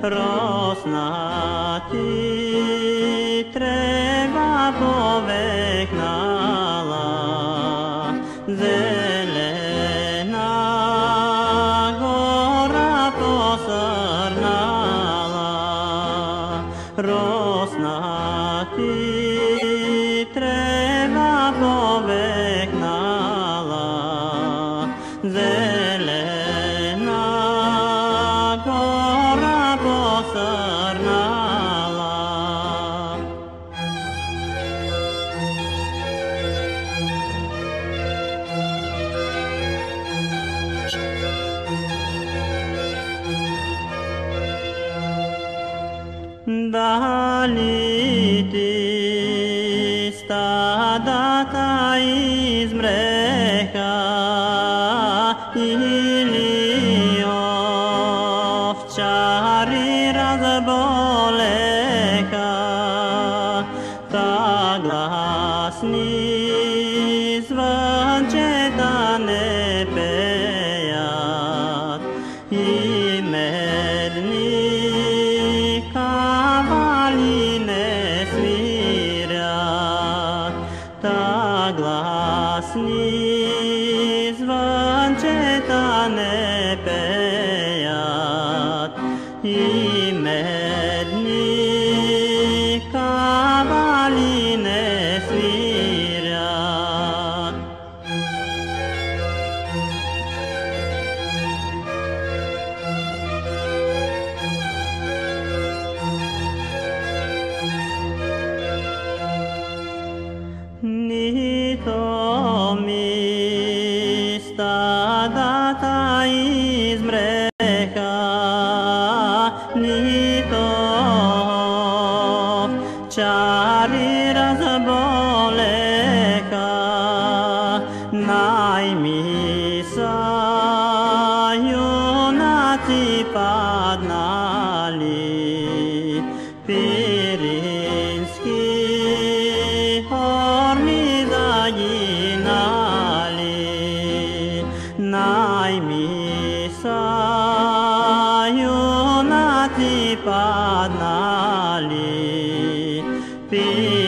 rosna ti treba povehnala, zelena gora posrnala, rosna ti treba povehnala, zelena gora posrnala. Dali ti stadata iz mreha ili ovčari razboleha, ta glasni zvončeta ne pejat i medni kavali ne svirят, ta glasni zvončeta ne pejat i medni kavali ne svirят. Nito mi stadata iz mreha, nito ovčari razboleha, najmi sa junaci padnali, pirinski horni zaginali, najmi sa junaci padnali,